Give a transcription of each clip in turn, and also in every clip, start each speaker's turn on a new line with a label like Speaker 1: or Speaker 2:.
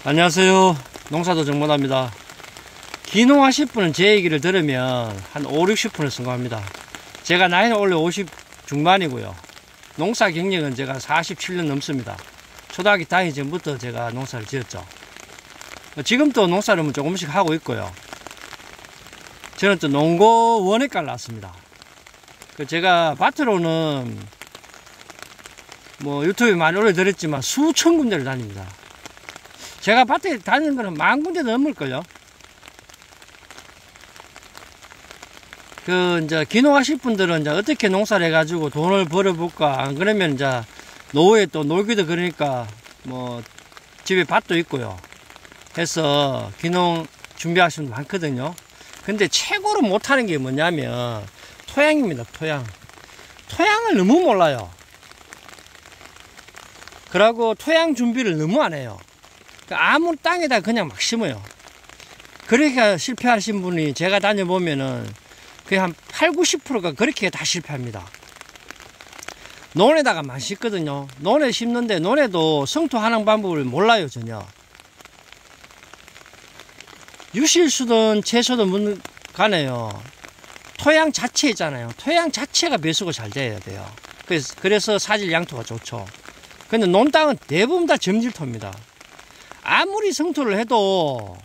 Speaker 1: 안녕하세요. 농사도 정모나입니다. 기농하실 분은 제 얘기를 들으면 한 5, 60%는 성공합니다. 제가 나이는 원래 50 중반이고요. 농사 경력은 제가 47년 넘습니다. 초등학교 다니기 전부터 제가 농사를 지었죠. 지금도 농사를 조금씩 하고 있고요. 저는 또 농고 원예과를 나왔습니다. 제가 밭으로는 뭐 유튜브에 많이 올려드렸지만 수천 군데를 다닙니다. 제가 밭에 다니는 거는 10,000군데 넘을걸요. 이제 기농하실 분들은 이제 어떻게 농사를 해가지고 돈을 벌어볼까. 안 그러면 이제 노후에 또 놀기도 그러니까 뭐 집에 밭도 있고요. 해서 기농 준비하시는 분 많거든요. 근데 최고로 못하는 게 뭐냐면 토양입니다. 토양을 너무 몰라요. 그러고 토양 준비를 너무 안 해요. 아무 땅에다 그냥 막 심어요. 그러니까 실패하신 분이 제가 다녀보면은 거의 한 8, 90%가 그렇게 다 실패합니다. 논에다가만 심거든요. 논에 심는데 논에도 성토하는 방법을 몰라요. 전혀. 유실수든 채소든 간에요. 토양 자체 있잖아요. 토양 자체가 배수가 잘 돼야 돼요. 그래서 사질 양토가 좋죠. 근데 논 땅은 대부분 다 점질토입니다. 아무리 성토를 해도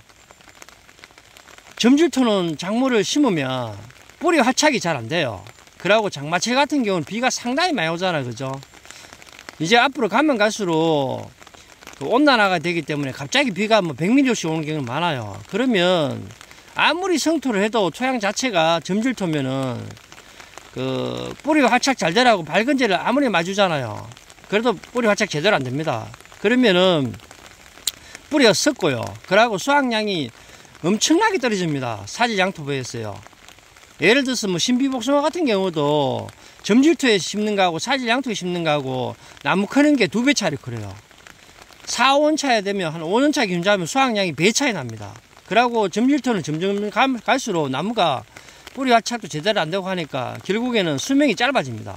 Speaker 1: 점질토는 작물을 심으면 뿌리 활착이 잘 안 돼요. 그러고 장마철 같은 경우는 비가 상당히 많이 오잖아요. 그죠? 이제 앞으로 가면 갈수록 온난화가 되기 때문에 갑자기 비가 뭐 100mm씩 오는 경우는 많아요. 그러면 아무리 성토를 해도 토양 자체가 점질토면은 뿌리 활착 잘 되라고 밝은재를 아무리 맞주잖아요. 그래도 뿌리 활착 제대로 안 됩니다. 그러면은 뿌리가 썩고요. 그러고 수확량이 엄청나게 떨어집니다. 사질 양토부에서요. 예를 들어서 뭐 신비복숭아 같은 경우도 점질토에 심는 거하고 사질 양토에 심는 거하고 나무 크는 게 2배 차이 커요. 4, 5년차에 되면 한 5년차 기준자면 수확량이 배 차이 납니다. 그러고 점질토는 점점 갈수록 나무가 뿌리 활착도 제대로 안 되고 하니까 결국에는 수명이 짧아집니다.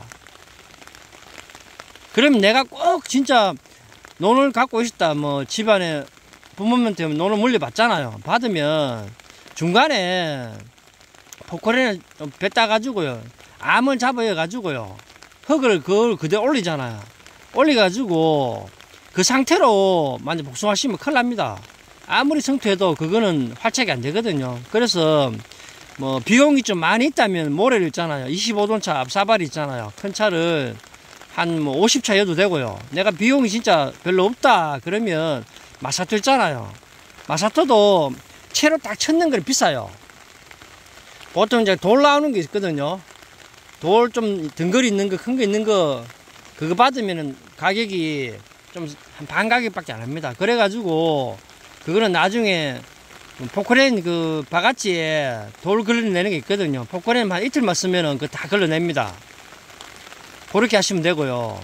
Speaker 1: 그러면 내가 꼭 진짜 논을 갖고 싶다, 뭐 집안에 부모님한테 논을 물려받잖아요. 받으면 중간에 포크레인을 좀 뱉어가지고요. 암을 잡아가지고요. 흙을 그걸 그대로 올리잖아요. 올려가지고 그 상태로 만약 복숭아 심으면 큰일 납니다. 아무리 성토해도 그거는 활착이 안 되거든요. 그래서 뭐 비용이 좀 많이 있다면 모래를 있잖아요. 25톤차 앞사발이 있잖아요. 큰 차를 한 뭐 50차 여도 되고요. 내가 비용이 진짜 별로 없다 그러면 마사토 있잖아요. 마사토도 채로 딱 쳤는 거 비싸요. 보통 이제 돌 나오는 게 있거든요. 돌 좀 등거리 있는 거, 큰 거 있는 거, 그거 받으면은 가격이 좀 한 반 가격밖에 안 합니다. 그래가지고 그거는 나중에 포크레인 그 바가지에 돌 걸러내는 게 있거든요. 포크레인 한 이틀만 쓰면은 그거 다 걸러냅니다. 그렇게 하시면 되고요.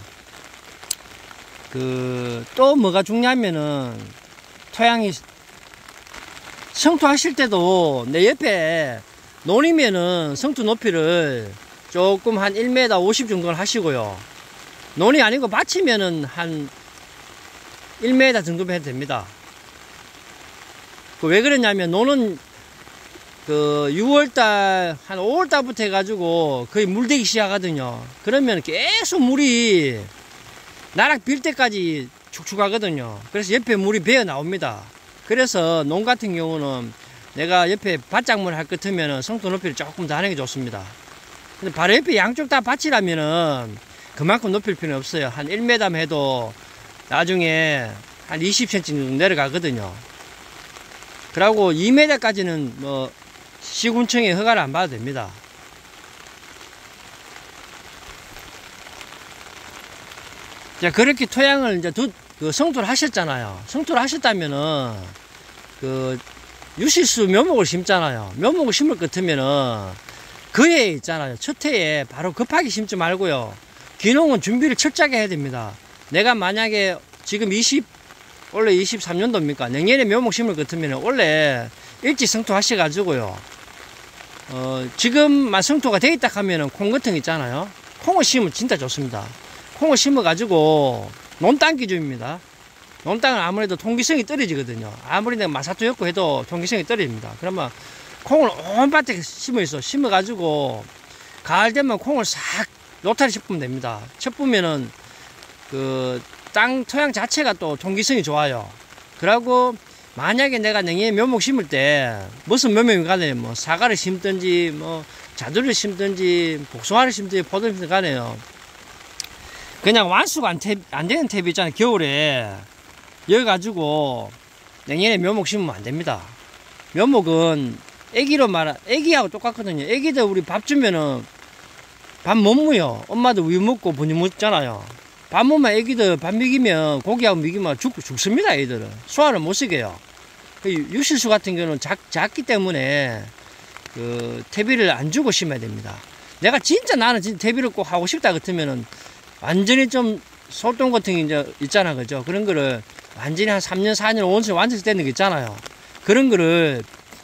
Speaker 1: 또 뭐가 중요하면은 토양이 성토하실 때도 내 옆에 논이면은 성토 높이를 조금 한 1m 50 정도를 하시고요. 논이 아니고 밭이면은 한 1m 정도 해도 됩니다. 왜 그러냐면 논은 6월달 한 5월달부터 해가지고 거의 물대기 시작하거든요. 그러면 계속 물이 나락 빌 때까지 축축하거든요. 그래서 옆에 물이 배어 나옵니다. 그래서 논 같은 경우는 내가 옆에 밭작물 할 것 같으면 성토 높이를 조금 더 하는 게 좋습니다. 근데 바로 옆에 양쪽 다 밭이라면은 그만큼 높일 필요는 없어요. 한 1m 해도 나중에 한 20cm 정도 내려가거든요. 그리고 2m까지는 뭐 시군청에 허가를 안 받아도 됩니다. 자, 그렇게 토양을 이제 성토를 하셨잖아요. 성토를 하셨다면은 유실수 묘목을 심잖아요. 묘목을 심을 것 같으면은 그해 있잖아요. 첫 해에 바로 급하게 심지 말고요. 기농은 준비를 철저하게 해야 됩니다. 내가 만약에 지금 원래 23년도입니까? 내년에 묘목 심을 것 같으면 원래 일찍 성토 하셔가지고요. 지금만 성토가 돼 있다 하면은 콩 같은 거 있잖아요. 콩을 심으면 진짜 좋습니다. 콩을 심어가지고 논땅 기준입니다. 논땅은 아무래도 통기성이 떨어지거든요. 아무리 내가 마사토였고 해도 통기성이 떨어집니다. 그러면 콩을 온 밭에 심어가지고 가을 되면 콩을 싹 로타리 쳐보면 됩니다. 쳐보면은 그 땅 토양 자체가 또 통기성이 좋아요. 그러고 만약에 내가 냉이에 묘목 심을 때 무슨 묘목이 간에 뭐 사과를 심든지 뭐 자두를 심든지 복숭아를 심든지 포도를 심든지 간에요. 그냥 완수가 안 되는 탭이 있잖아요. 겨울에 여기 가지고 냉이에 묘목 심으면 안 됩니다. 묘목은 애기하고 똑같거든요. 애기들 우리 밥 주면은 밥 못 무요. 엄마도 우유 먹고 분유 먹잖아요. 밥 먹으면 애기들 밥 먹이면 고기하고 먹이면 죽습니다. 애들은 소화를 못 시켜요. 유실수 같은 경우는 작기 때문에 그 퇴비를 안 주고 심어야 됩니다. 내가 진짜 나는 진짜 퇴비를 꼭 하고 싶다 같으면은 완전히 좀 솔동 같은 게 이제 있잖아, 그죠? 그런 거를 완전히 한 3년, 4년, 5년 완성되는 게 있잖아요. 그런 거를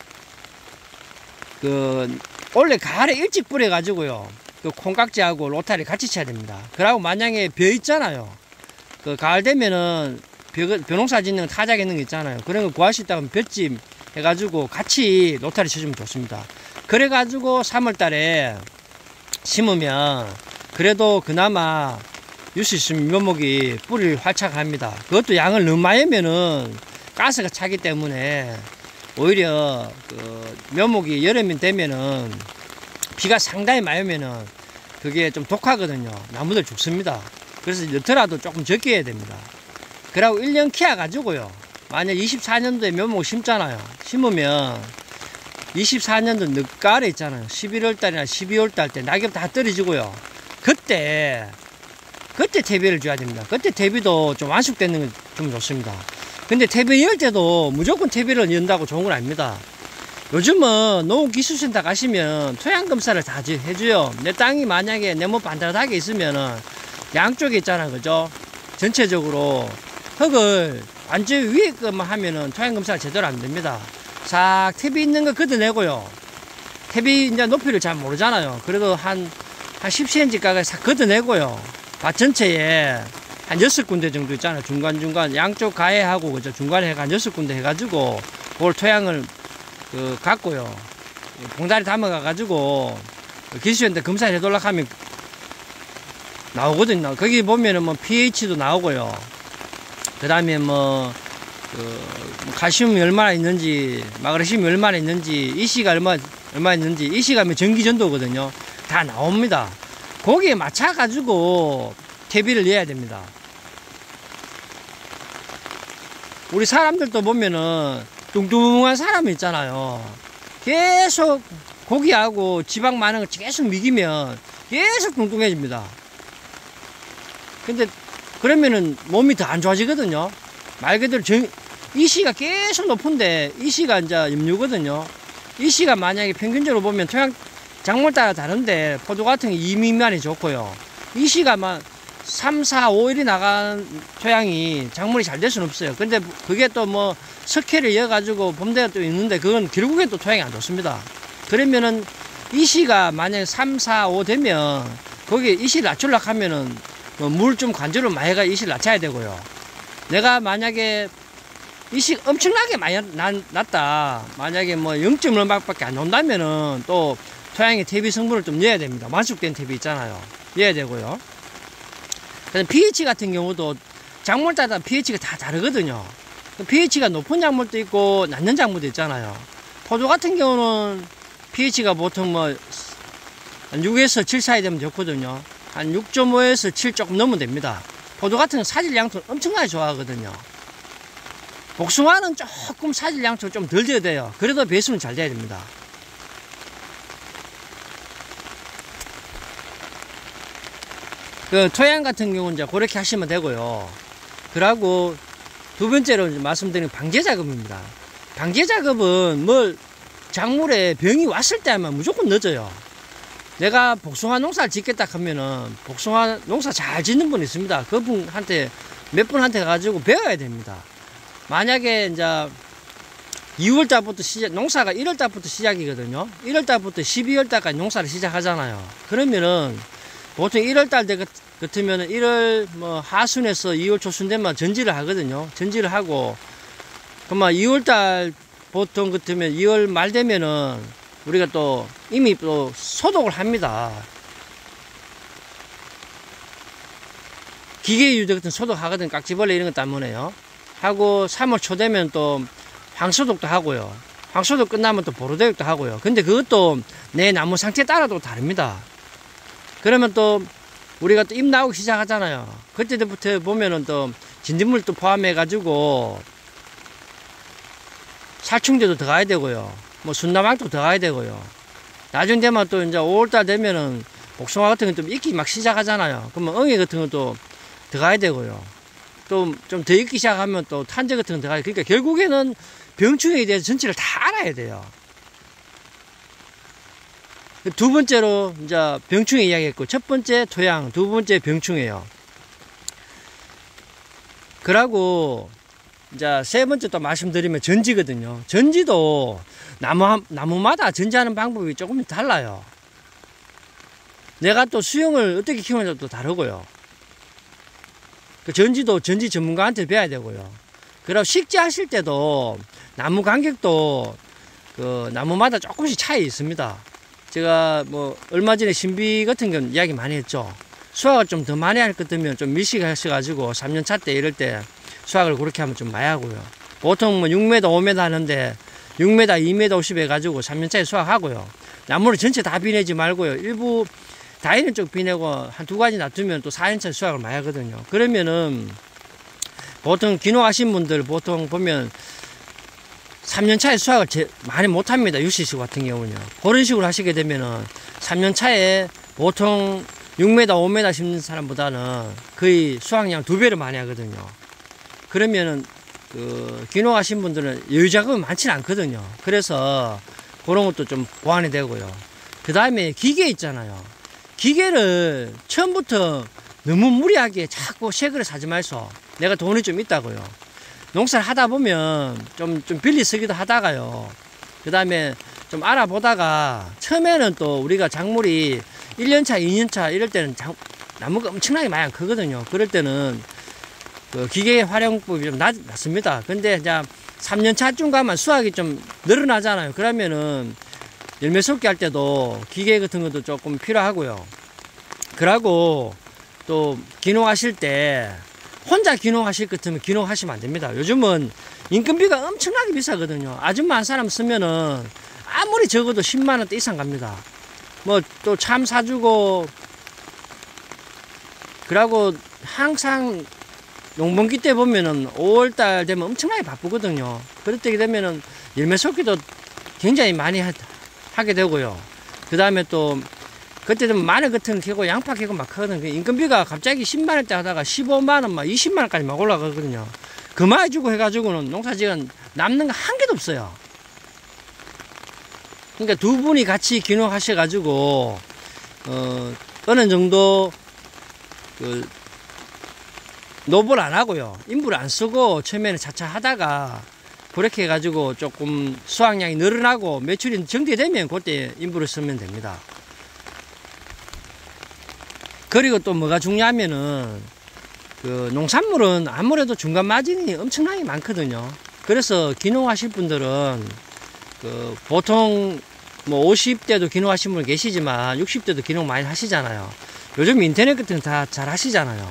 Speaker 1: 그 원래 가을에 일찍 뿌려가지고요. 그 콩깍지하고 로타리 같이 쳐야 됩니다. 그러고 만약에 벼 있잖아요. 그 가을 되면은 벼농사 짓는 타작 있는 거 있잖아요. 그런 거 구할 수 있다면 벼집 해가지고 같이 로타리 쳐주면 좋습니다. 그래가지고 3월 달에 심으면 그래도 그나마 유수 있으면 묘목이 뿌리를 활착합니다. 그것도 양을 너무 많이 하면은 가스가 차기 때문에 오히려 그 묘목이 여름이 되면은 비가 상당히 많이 오면은 그게 좀 독하거든요. 나무들 죽습니다. 그래서 여터라도 조금 적게 해야 됩니다. 그리고 1년 키워가지고요. 만약 24년도에 묘목 심잖아요. 심으면 24년도 늦가을에 있잖아요. 11월달이나 12월달 때 낙엽 다 떨어지고요. 그때 퇴비를 줘야 됩니다. 그때 퇴비도 좀 완숙되는 건 좀 좋습니다. 근데 퇴비 열 때도 무조건 퇴비를 연다고 좋은 건 아닙니다. 요즘은 농업기술센터 가시면 토양검사를 다 해줘요. 내 땅이 만약에 네모 반듯하게 있으면은 양쪽에 있잖아, 그죠? 전체적으로 흙을 완전 위에 것만 하면은 토양검사가 제대로 안 됩니다. 싹 퇴비 있는 거 걷어내고요. 퇴비 이제 높이를 잘 모르잖아요. 그래도 한 10cm가까이 싹 걷어내고요. 밭 전체에 한 6군데 정도 있잖아요. 중간중간 양쪽 가해하고 그죠? 중간에 한 6군데 해가지고 그걸 토양을 갖고요. 봉다리 담아가가지고 기술센터 검사를 해달라고 하면 나오거든요. 거기 보면은 뭐 pH도 나오고요. 그 다음에 뭐 칼슘이 얼마나 있는지, 마그네슘이 얼마나 있는지, 이시가 얼마 있는지, 이시가 전기전도거든요. 다 나옵니다. 거기에 맞춰가지고 퇴비를 내야 됩니다. 우리 사람들도 보면은 뚱뚱한 사람이 있잖아요. 계속 고기하고 지방 많은 걸 계속 먹이면 계속 뚱뚱해집니다. 근데 그러면은 몸이 더 안 좋아지거든요. 말 그대로 이시가 계속 높은데 이시가 이제 염류거든요. 이시가 만약에 평균적으로 보면 토양 작물 따라 다른데 포도 같은 게 2 미만이 좋고요. 이시가 막 3, 4, 5, 1이 나간 토양이 작물이 잘 될 수는 없어요. 근데 그게 또 뭐 석회를 이어가지고 봄대가 또 있는데 그건 결국엔 또 토양이 안 좋습니다. 그러면은 이시가 만약에 3, 4, 5 되면 거기에 이시 낮추려고 하면은 물 좀 관주를 많이 해가 이시를 낮춰야 되고요. 내가 만약에 이시 엄청나게 많이 났다. 만약에 뭐 0. 얼마밖에 안 나온다면은 또 토양에 퇴비 성분을 좀 넣어야 됩니다. 완숙된 퇴비 있잖아요. 넣어야 되고요. 그래서 pH 같은 경우도 작물 따라 pH가 다 다르거든요. pH가 높은 작물도 있고 낮은 작물도 있잖아요. 포도 같은 경우는 pH가 보통 뭐 6에서 7 사이 되면 좋거든요. 한 6.5에서 7 조금 넘으면 됩니다. 포도 같은 경우는 사질 양토 엄청나게 좋아하거든요. 복숭아는 조금 사질 양토 좀 덜 줘야 돼요. 그래도 배수는 잘 돼야 됩니다. 그 토양 같은 경우는 이제 그렇게 하시면 되고요. 그러고 두 번째로 이제 말씀드린 방제 작업입니다. 방제 작업은 뭘 작물에 병이 왔을 때 하면 무조건 늦어요. 내가 복숭아 농사를 짓겠다 하면은 복숭아 농사 잘 짓는 분 있습니다. 그분한테 몇 분한테 가지고 배워야 됩니다. 만약에 이제 2월달부터 농사가 1월달부터 시작이거든요. 1월달부터 12월달까지 농사를 시작하잖아요. 그러면은 보통 1월달 같으면 1월 뭐 하순에서 2월 초순 되면 전지를 하거든요. 전지를 하고 그만 2월달 보통 같으면 2월 말 되면은 우리가 또 이미 또 소독을 합니다. 기계 유대 같은 소독하거든. 깍지벌레 이런 것 때문에요. 하고 3월 초 되면 또 황소독도 하고요. 황소독 끝나면 또 보로대육도 하고요. 근데 그것도 내 나무 상태에 따라 또 다릅니다. 그러면 또 우리가 또 잎 나오기 시작하잖아요. 그때부터 보면은 또 진딧물 또 포함해가지고 살충제도 들어가야 되고요. 뭐 순나막도 들어가야 되고요. 나중 되면 또 이제 5월달 되면은 복숭아 같은 건 좀 익기 막 시작하잖아요. 그러면 엉이 같은 것도 들어가야 되고요. 또 좀 더 익기 시작하면 또 탄저 같은 거 들어가야 되고. 그러니까 결국에는 병충해에 대해서 전체를 다 알아야 돼요. 두 번째로 이제 병충해 이야기했고, 첫 번째 토양, 두 번째 병충해요. 그러고 이제 세 번째 또 말씀드리면 전지거든요. 전지도 나무마다 전지하는 방법이 조금 달라요. 내가 또 수영을 어떻게 키우는지 또 다르고요. 그 전지도 전지 전문가한테 배워야 되고요. 그리고 식재하실 때도 나무 간격도 그 나무마다 조금씩 차이 있습니다. 제가 뭐 얼마 전에 신비 같은 건 이야기 많이 했죠. 수확을 좀 더 많이 할 것 같으면 좀 밀식하셔가지고 3년차 때 이럴 때 수확을 그렇게 하면 좀 많이 하고요. 보통 뭐 6m, 5m 하는데 6m, 2m 50 해가지고 3년차에 수확하고요. 나무를 전체 다 비내지 말고요. 일부 다이는 쪽 비내고 한 두 가지 놔두면 또 4년차 수확을 많이 하거든요. 그러면은 보통 기농하신 분들 보통 보면 3년차에 수확을 많이 못합니다. 유시수 같은 경우는요. 그런 식으로 하시게 되면은 3년차에 보통 6m, 5m 심는 사람보다는 거의 수확량 2배를 많이 하거든요. 그러면은 그 기농하신 분들은 여유 자금이 많지는 않거든요. 그래서 그런 것도 좀 보완이 되고요. 그 다음에 기계 있잖아요. 기계를 처음부터 너무 무리하게 자꾸 새 거를 사지 말소. 내가 돈이 좀 있다고요. 농사를 하다 보면 좀 빌리 쓰기도 하다가요. 그 다음에 좀 알아보다가 처음에는 또 우리가 작물이 1년차, 2년차 이럴 때는 나무가 엄청나게 많이 크거든요. 그럴 때는 그 기계 활용법이 좀 낮습니다. 근데 이제 3년차쯤 가면 수확이 좀 늘어나잖아요. 그러면은 열매 쏟기 할 때도 기계 같은 것도 조금 필요하고요. 그러고 또 기농하실 때 혼자 기농하실 것 같으면 기농하시면 안 됩니다. 요즘은 인건비가 엄청나게 비싸거든요. 아줌마 한 사람 쓰면은 아무리 적어도 10만 원대 이상 갑니다. 뭐 또 참 사주고 그러고 항상 농번기 때 보면은 5월달 되면 엄청나게 바쁘거든요. 그럴 때 되면은 열매 쏟기도 굉장히 많이 하게 되고요. 그 다음에 또 그때 되면 마늘 같은 거 캐고 양파 캐고 막 하거든요. 인건비가 갑자기 10만 원대 하다가 15만 원, 막 20만 원까지 막 올라가거든요. 그만 주고 해가지고는 농사지은 남는 거 한 개도 없어요. 그러니까 두 분이 같이 기농하셔가지고 어느 정도 그 노벌 안 하고요. 인부를 안 쓰고 처음에는 차차 하다가 그렇게 해가지고 조금 수확량이 늘어나고 매출이 정대되면 그때 인부를 쓰면 됩니다. 그리고 또 뭐가 중요하면은 그 농산물은 아무래도 중간 마진이 엄청나게 많거든요. 그래서 기농하실 분들은 그 보통 뭐 50대도 기농하신 분 계시지만 60대도 기농 많이 하시잖아요. 요즘 인터넷 같은 거 다 잘 하시잖아요.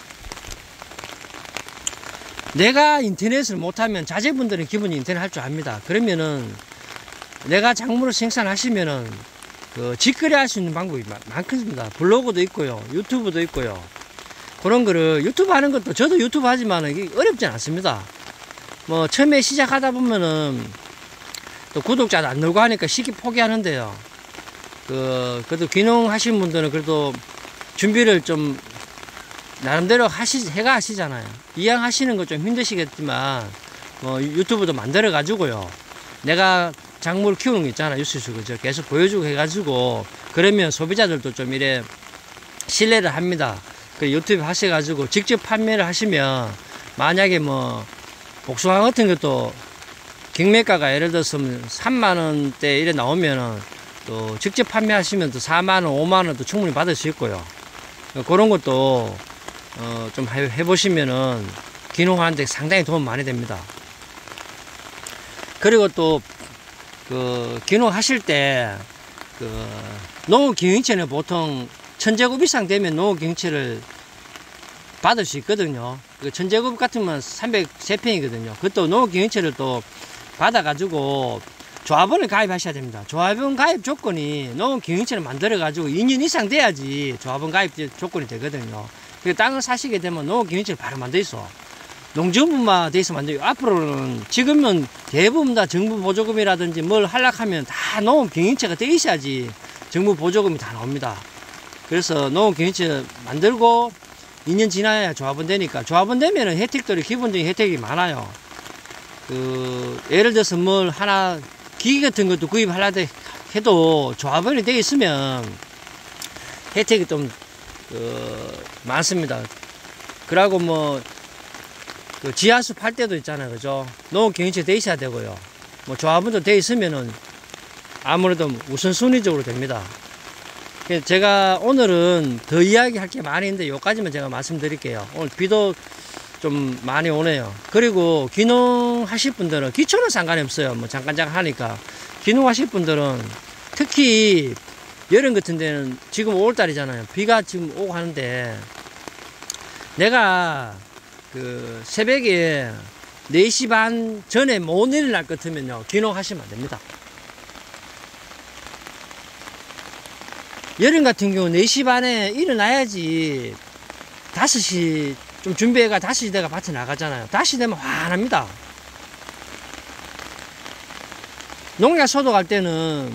Speaker 1: 내가 인터넷을 못하면 자제분들은 기본이 인터넷 할 줄 압니다. 그러면은 내가 작물을 생산하시면은 그 직거래 할 수 있는 방법이 많습니다. 블로그도 있고요. 유튜브도 있고요. 그런 거를 유튜브 하는 것도 저도 유튜브 하지만 이게 어렵지 않습니다. 뭐 처음에 시작하다 보면은 또 구독자도 안 늘고 하니까 쉽게 포기하는데요. 그래도 귀농 하신 분들은 그래도 준비를 좀 나름대로 하시잖아요. 이왕 하시는 거 좀 힘드시겠지만 뭐 유튜브도 만들어 가지고요. 내가 작물 키우는 거 있잖아. 유수수 그죠? 계속 보여주고 해가지고 그러면 소비자들도 좀 이래 신뢰를 합니다. 그 유튜브 하셔가지고 직접 판매를 하시면 만약에 뭐 복숭아 같은 것도 경매가가 예를 들어서 3만 원대 이래 나오면은 또 직접 판매하시면 또 4만 원, 5만 원도 충분히 받을 수 있고요. 그런 것도 좀 해보시면은 귀농하는데 상당히 도움 많이 됩니다. 그리고 또 귀농하실 때 농업경영체는 보통 1000제곱 이상 되면 농업경영체를 받을 수 있거든요. 1000제곱 같으면 303평이거든요. 그것도 농업경영체를 또 받아가지고 조합원을 가입하셔야 됩니다. 조합원 가입 조건이 농업경영체를 만들어가지고 2년 이상 돼야지 조합원 가입 조건이 되거든요. 땅을 사시게 되면 농업경영체를 바로 만들 있어. 농지원부만 돼 있어 만들고, 앞으로는 지금은 대부분 다 정부 보조금이라든지 뭘 하락하면 다 농업경영체가 돼 있어야지 정부 보조금이 다 나옵니다. 그래서 농업경영체 만들고 2년 지나야 조합원 되니까, 조합원 되면은 혜택들이, 기본적인 혜택이 많아요. 예를 들어서 뭘 하나 기기 같은 것도 구입하려다 해도 조합원이 돼 있으면 혜택이 좀 많습니다. 그러고 뭐 지하수 팔 때도 있잖아요, 그죠? 농업경영체 돼 있어야 되고요. 뭐 조합원도 돼 있으면은 아무래도 우선순위적으로 됩니다. 제가 오늘은 더 이야기할 게 많이 있는데 요까지만 제가 말씀드릴게요. 오늘 비도 좀 많이 오네요. 그리고 귀농하실 분들은, 기초는 상관이 없어요. 뭐 잠깐 하니까. 귀농하실 분들은 특히 여름 같은 데는 지금 5월달이잖아요. 비가 지금 오고 하는데, 내가 새벽에 4시 반 전에 못 일어날 것 같으면요, 귀농하시면 안 됩니다. 여름 같은 경우 4시 반에 일어나야지 5시 좀 준비해가 5시 내가 밭에 나가잖아요. 5시 되면 환합니다. 농약 소독할 때는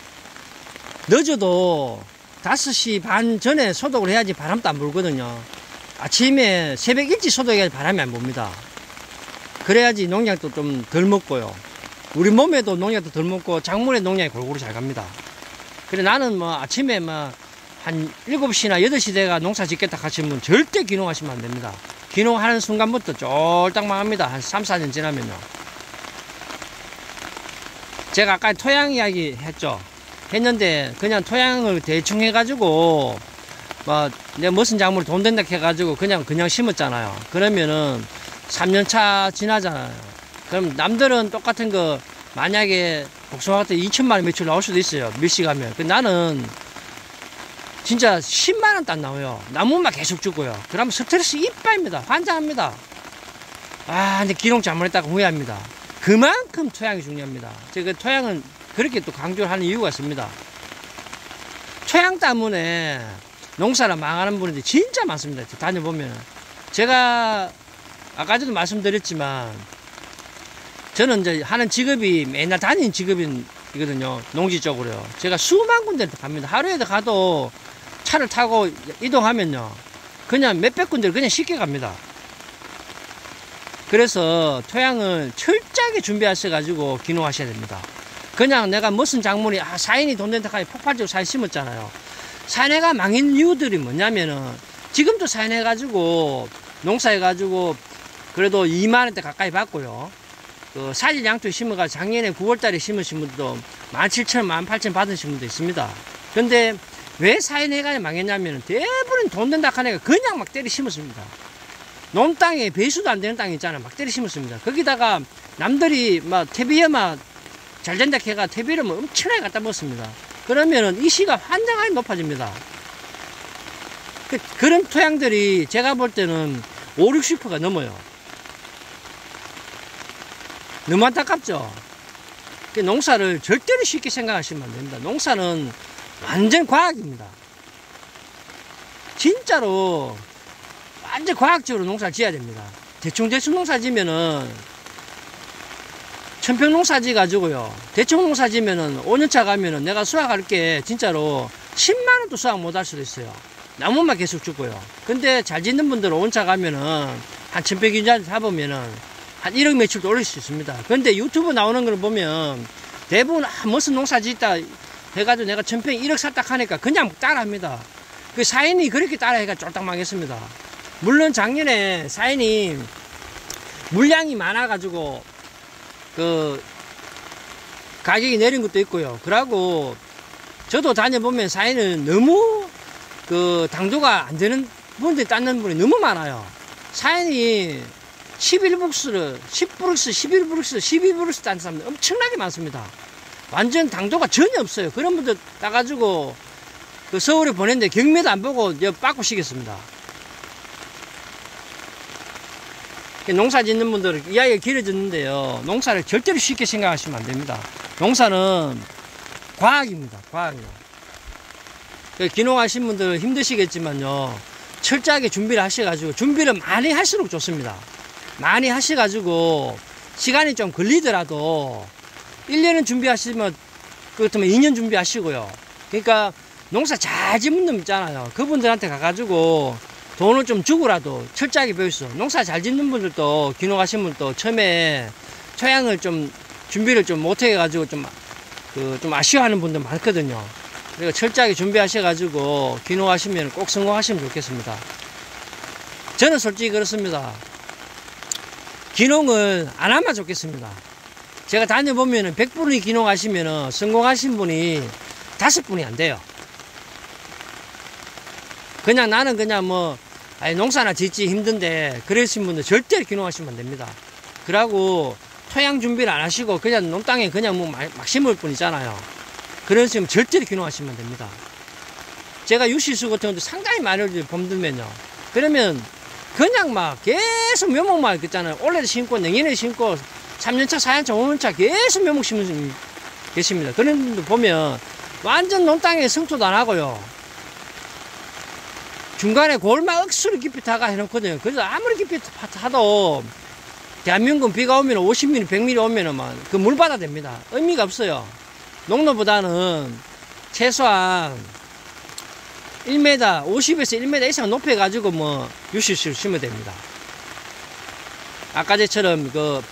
Speaker 1: 늦어도 5시 반 전에 소독을 해야지 바람도 안 불거든요. 아침에 새벽 일찍 소독해야지 바람이 안 붑니다. 그래야지 농약도 좀 덜 먹고요. 우리 몸에도 농약도 덜 먹고 작물에 농약이 골고루 잘 갑니다. 그래 나는 뭐 아침에 뭐 한 7시나 8시 내가 농사 짓겠다 하시면 절대 귀농하시면 안 됩니다. 귀농하는 순간부터 쫄딱 망합니다. 한 3, 4년 지나면요. 제가 아까 토양 이야기 했는데 그냥 토양을 대충 해가지고 뭐 내가 무슨 작물 돈 된다 해가지고 그냥 심었잖아요. 그러면은 3년차 지나잖아요. 그럼 남들은 똑같은 거 만약에 복숭아 같은 2천만원 매출 나올 수도 있어요. 밀씨 가면. 나는 진짜 10만원 딱 나와요. 나무만 계속 주고요. 그러면 스트레스 이빠입니다. 환장합니다. 근데 기농 잘못했다고 후회합니다. 그만큼 토양이 중요합니다. 제가 토양은 그렇게 또 강조를 하는 이유가 있습니다. 토양 때문에 농사를 망하는 분들이 진짜 많습니다. 다녀보면. 제가 아까 전에도 말씀드렸지만 저는 이제 하는 직업이 맨날 다니는 직업이거든요. 농지 쪽으로요. 제가 수만 군데를 갑니다. 하루에도 가도 차를 타고 이동하면요. 그냥 몇백 군데를 그냥 쉽게 갑니다. 그래서 토양을 철저하게 준비하셔가지고 귀농하셔야 됩니다. 그냥 내가 무슨 작물이 사인이 돈 된다 하니 폭발적으로 사인 심었잖아요. 사인해가 망인 이유들이 뭐냐면은 지금도 사인해가지고 농사해가지고 그래도 2만원대 가까이 받고요. 사질 양토 심어가지고 작년에 9월달에 심으신 분도 17,000원, 18,000원 받으신 분도 있습니다. 근데 왜 사인해가 망했냐면 대부분 돈 된다 하니까 그냥 막 때려 심었습니다. 논 땅에 배수도 안 되는 땅 있잖아요. 막 때려 심었습니다. 거기다가 남들이 막 퇴비염아 잘 된다 해가 퇴비를 엄청나게 갖다 먹습니다. 그러면은 이 시가 환장하게 높아집니다. 그런 토양들이 제가 볼 때는 5, 60%가 넘어요. 너무 안타깝죠? 농사를 절대로 쉽게 생각하시면 안 됩니다. 농사는 완전 과학입니다. 진짜로 완전 과학적으로 농사를 지어야 됩니다. 대충 농사 지면은 1000평 농사 지 가지고요. 대충 농사 지면은 5년차 가면은 내가 수확할 게 진짜로 10만원도 수확 못 할 수도 있어요. 나무만 계속 죽고요. 근데 잘 짓는 분들은 5년차 가면은 한 1000평 이상 잡으면은 한 1억 매출도 올릴 수 있습니다. 근데 유튜브 나오는 걸 보면 대부분 무슨 농사 짓다 해가지고 내가 1000평 1억 샀다 하니까 그냥 따라합니다. 그 사인이 그렇게 따라해가 쫄딱 망했습니다. 물론 작년에 사인이 물량이 많아가지고 가격이 내린 것도 있고요. 그러고 저도 다녀보면 사인은 너무 그 당도가 안 되는 분들이 땄는 분이 너무 많아요. 사연이 11브룩스를 10브룩스, 11브룩스, 12브룩스 딴 사람들 엄청나게 많습니다. 완전 당도가 전혀 없어요. 그런 분들 따가지고 그 서울에 보냈는데 경매도 안 보고 바꾸시겠습니다. 농사 짓는 분들 이야기가 길어졌는데요. 농사를 절대로 쉽게 생각하시면 안 됩니다. 농사는 과학입니다. 과학이요. 기농하신 분들 힘드시겠지만요. 철저하게 준비를 하셔가지고 준비를 많이 할수록 좋습니다. 많이 하셔가지고 시간이 좀 걸리더라도 1년은 준비하시면 그렇다면 2년 준비하시고요. 그러니까 농사 잘 짓는 놈 있잖아요. 그분들한테 가가지고 돈을 좀 주고라도 철저하게 배우시죠. 농사 잘 짓는 분들도 기농하신 분도 처음에 토양을 좀 준비를 좀 못해가지고 좀 아쉬워하는 분들 많거든요. 그리고 철저하게 준비하셔가지고 기농하시면 꼭 성공하시면 좋겠습니다. 저는 솔직히 그렇습니다. 기농을 안 하면 좋겠습니다. 제가 다녀보면은 100분이 기농하시면은 성공하신 분이 5분이 안 돼요. 그냥 나는 그냥 농사나 짓지 힘든데 그러신 분들 절대로 기농하시면 안 됩니다. 그러고 토양 준비를 안 하시고 그냥 논땅에 그냥 막 심을 뿐이잖아요. 그러시면 절대로 기농하시면 안 됩니다. 제가 유실수 같은 것도 상당히 많이 범들면요. 그러면 그냥 막 계속 묘목만 있잖아요. 올해도 심고 내년에 심고 3년차, 4년차, 5년차 계속 묘목 심으신 분 계십니다. 그런 분들 보면 완전 논땅에 성토도 안 하고요. 중간에 골마 억수로 깊이 타가 해놓거든요. 그래서 아무리 깊이 타도 대한민국 비가 오면 50mm, 100mm 오면은 그 물바다 됩니다. 의미가 없어요. 농로보다는 최소한 1m, 50에서 1m 이상 높여가지고 유실수를 심어야 됩니다. 아까 전처럼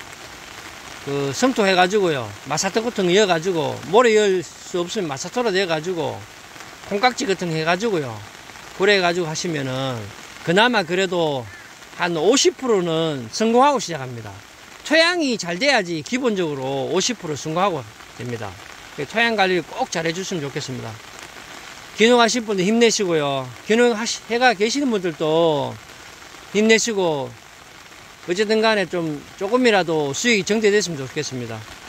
Speaker 1: 성토 해가지고요. 마사토 같은 거 이어가지고, 모래 열 수 없으면 마사토로 내가지고, 콩깍지 같은 거 해가지고요. 그래가지고 하시면은, 그나마 그래도 한 50%는 성공하고 시작합니다. 토양이 잘 돼야지 기본적으로 50% 성공하고 됩니다. 토양 관리를 꼭 잘 해주시면 좋겠습니다. 기농하실 분들 힘내시고요. 기농해가 계시는 분들도 힘내시고, 어쨌든 간에 조금이라도 수익이 정대됐으면 좋겠습니다.